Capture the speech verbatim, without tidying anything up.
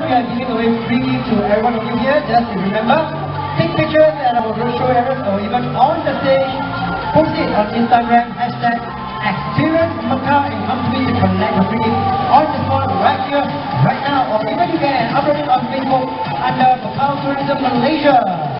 we are giving away free gift to everyone of you here. Just remember, take pictures at our roadshow areas or even on the stage. Post it on Instagram, hashtag Experience Macau, and come to me to collect the free gift on the spot right here, right now. Or even you can upload it on Facebook under Macau Tourism Malaysia.